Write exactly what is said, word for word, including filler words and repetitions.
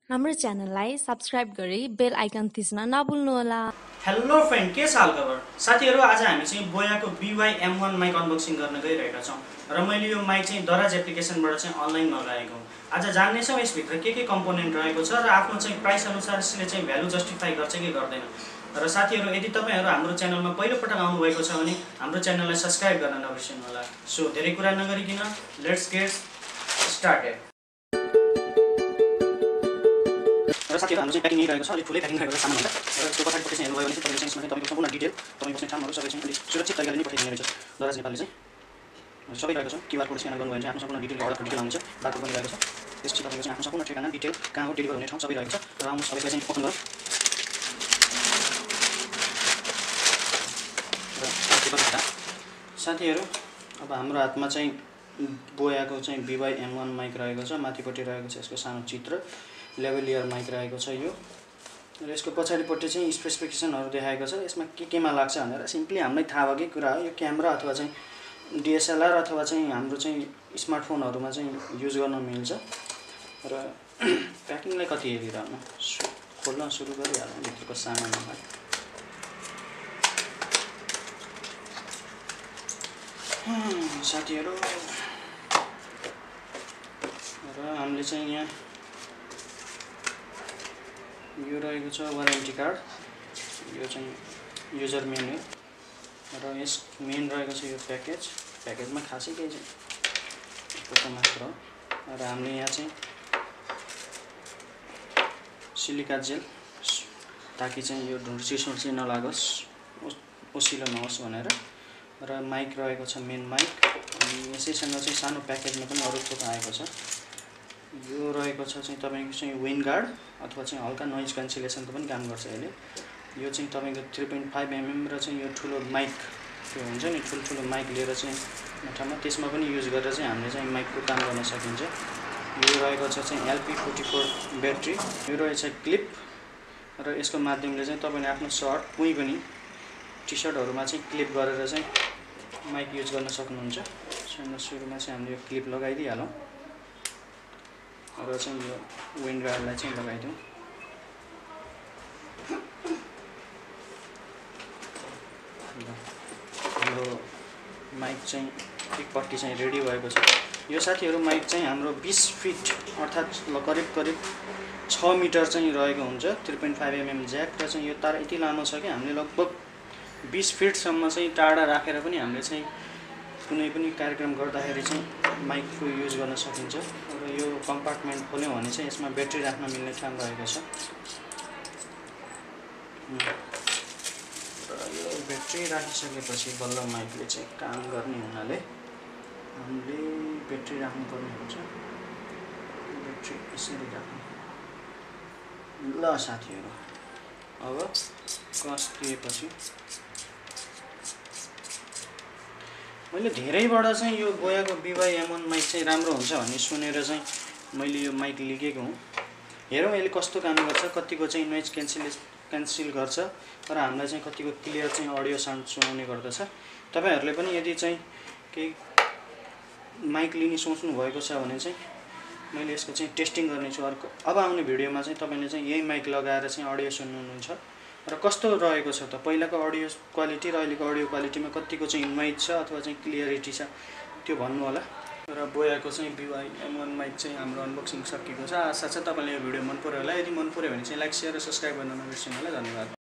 हाम्रो च्यानललाई सब्स्क्राइब गरी बेल आइकन थिच्न नभुल्नुहोला। हेलो फ्रेन्ड, के छ हालखबर? साथीहरु, आज हामी चाहिँ बोयाको B Y M one mic unboxing गर्न गइरहेका छौं र मैले यो माइक चाहिँ दराज एप्लिकेसनबाट चाहिँ अनलाइन मगाएको हुँ। आज जान्ने छौं यस भित्र के के कम्पोनेन्ट रहेको छ र आफ्नो चाहिँ प्राइस अनुसार यसले चाहिँ भ्यालु जस्टिफाई गर्छ कि गर्दैन। र साथीहरु, यदि तपाईहरु हाम्रो च्यानलमा पहिलो पटक आउनु भएको छ भने हाम्रो च्यानललाई सब्स्क्राइब गर्न नबिर्सनु होला। सो धेरै कुरा नगरिकिन लेट्स गेट स्टार्टेड। र साथीहरु, हाम्रो चाहिँ प्याकिङ गरिरहेको छ, अलि ठुलै प्याकिङ गरेको सामान हुन्छ र त्यो पछाडिपट्टि चाहिँ हेर्नुभयो भने चाहिँ तपाईले चाहिँ यसमा तपाईको सम्पूर्ण डिटेल, तपाईको चाहिँ ठाउँहरु सबै चाहिँ अलि सुरक्षित तरिकाले नै पठाइदिने रहेछ। दराज नेपालले चाहिँ सबै रहेको छ। क्यूआर कोड स्क्यान गर्नुभयो भने चाहिँ आफ्नो सम्पूर्ण डिटेल अर्डरको डिटेल आउँछ, बारकोड पनि रहेको छ। त्यसपछि तपाईको चाहिँ आफ्नो सम्पूर्ण ठेगाना डिटेल, कहाँ हो डेलिभर हुने ठाउँ सबै रहेको छ। र आउनु सबैलाई चाहिँ ओपन गरौँ। र साथीहरु, अब हाम्रो हातमा चाहिँ बोयाको चाहिँ B Y M one mic रहेको छ। माथिपट्टि रहेको छ यसको सानो चित्र, लेभलियर माइक रहेको छ यो। र यसको पछाडिपट्टि चाहिँ स्पेसिफिकेसनहरु देखाएको छ। यसमा के केमा लाग्छ भनेर सिम्पली हामीलाई थाहा भएकै कुरा हो। यो क्यामेरा अथवा चाहिँ D S L R अथवा चाहिँ हाम्रो चाहिँ स्मार्टफोनहरुमा चाहिँ युज गर्न मिल्छ। र प्याकिङलाई कति हेरिरहनु, खोल्न सुरु गरिहालौँ भित्रको सामानहरुलाई। साथीहरु, र हामीले चाहिँ यहाँ यो रहेको छ वारेन्टी कार्ड, यो चाहिँ युजर मेन्यु र यस मेन रहेको छ यो प्याकेज। प्याकेजमा खासै केही चाहिँ फोटो मात्र हो। र हामीले यहाँ चाहिँ सिलिका जेल, ताकि चाहिँ यो ढुँडसी सुर्सी नलागोस्, ओसिलो नहोस् भनेर। र माइक रहेको छ, मेन माइक। अनि यसैसँग चाहिँ सानो प्याकेजमा पनि अरु थोक आएको छ। यो रहेको छ चाहिँ तपाईको चाहिँ विन्ड गार्ड अथवा चाहिँ हल्का नोइज क्यान्सलेसनको पनि काम गर्छ यसले। यो चाहिँ तपाईको three point five mm र चाहिँ यो ठुलो माइक, त्यो हुन्छ नि ठुलठुलो माइक लिएर चाहिँ ठाउँमा त्यसमा पनि युज गरेर चाहिँ हामीले चाहिँ माइकको काम गर्न सकिन्छ। यो रहेको छ चाहिँ L P forty-four ब्याट्री। यो रहेछ क्लिप र यसको माध्यमले चाहिँ तपाईले आफ्नो सर्ट, कुनै पनि टी-शर्टहरुमा चाहिँ क्लिप गरेर चाहिँ माइक युज गर्न सक्नुहुन्छ। सो सुरुमा चाहिँ हामीले यो क्लिप लगाइदिहालौँ र चाहिँ यो विन्ड गार्डलाई चाहिँ लगाइदिउँ। हाम्रो माइक चाहिँ एकपट्टि चाहिँ रेडी भएको छ। यो साथीहरु, माइक चाहिँ हाम्रो बीस फिट अर्थात् करिब करिब छ मिटर चाहिँ रहेको हुन्छ। three point five mm jack र चाहिँ यो तार यति लामो छ कि हामीले लगभग बीस फिट सम्म चाहिँ टाढा राखेर पनि हामीले चाहिँ कुनै पनि कार्यक्रम गर्दाखेरि चाहिँ माइकको युज गर्न सकिन्छ। र यो कम्पार्टमेन्ट खोल्यौं भने चाहिँ यसमा ब्याट्री राख्न मिल्ने ठाउँ रहेको छ। र यो ब्याट्री राखिसकेपछि बल्ल माइकले चाहिँ काम गर्ने हुनाले हामीले ब्याट्री राख्नुपर्ने हुन्छ। ब्याट्री यसरी राख्नु। ल साथीहरु, अब कस दिएपछि मैले धेरैबाट चाहिँ यो बोयाको B Y M one mic चाहिँ राम्रो हुन्छ भन्ने सुनेर चाहिँ मैले यो माइक लिएको हुँ। हेरौँ यसले कस्तो काम गर्छ, कतिको चाहिँ नोइज क्यान्सलेसन क्यान्सल गर्छ र हामीलाई चाहिँ कतिको क्लियर चाहिँ अडियो साउन्ड सुनाउने गर्दछ। तपाईहरुले पनि यदि चाहिँ केही माइक लिने सोच्नु भएको छ भने चाहिँ मैले यसको चाहिँ टेस्टिङ गर्ने छु। अर्को अब आउने भिडियोमा चाहिँ तपाईले चाहिँ यही माइक लगाएर चाहिँ अडियो सुन्नुहुन्छ र कस्तो रहेको छ त, पहिलाको अडियो क्वालिटी र अहिलेको अडियो क्वालिटीमा कतिको चाहिँ नोइज छ अथवा चाहिँ क्लियरिटी छ त्यो भन्नु होला। र बोयाको चाहिँ B Y M one mic चाहिँ हाम्रो अनबक्सिङ सकिएको छ। आशा छ तपाईलाई यो भिडियो मन पर्यो होला। यदि मन पर्यो भने चाहिँ लाइक, शेयर र सब्स्क्राइब गर्न नबिर्सनु होला। धन्यवाद।